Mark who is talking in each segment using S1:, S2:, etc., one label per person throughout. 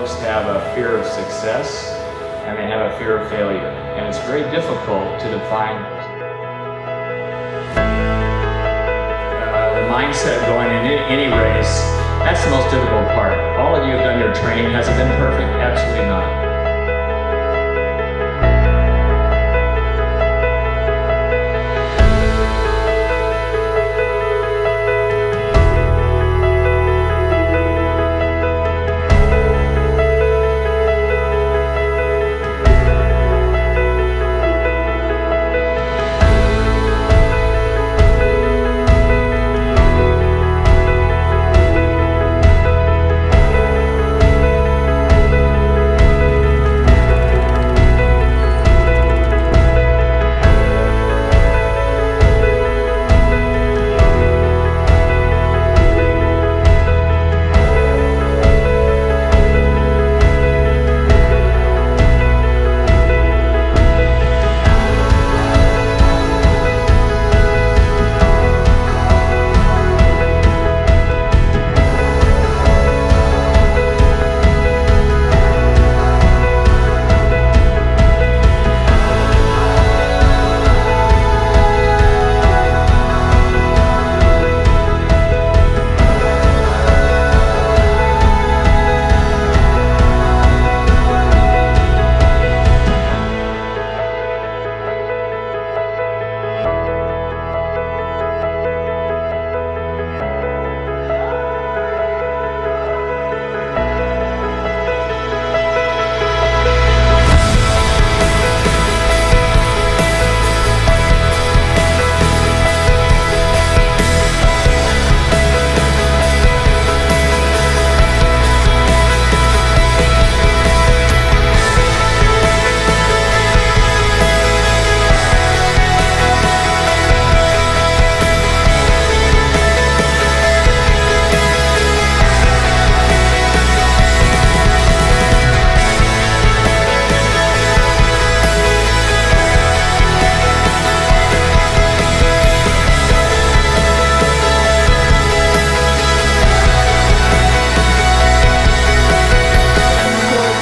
S1: folks have a fear of success and they have a fear of failure. And it's very difficult to define the mindset going in any race. That's the most difficult part. All of you have done your training. Has it been perfect? Absolutely not.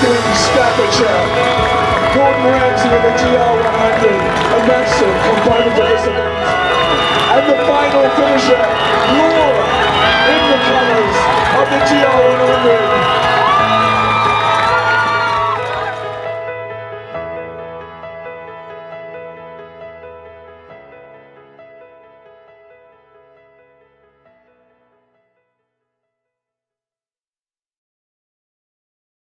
S2: Gordon Ramsay with the GR100, a massive from both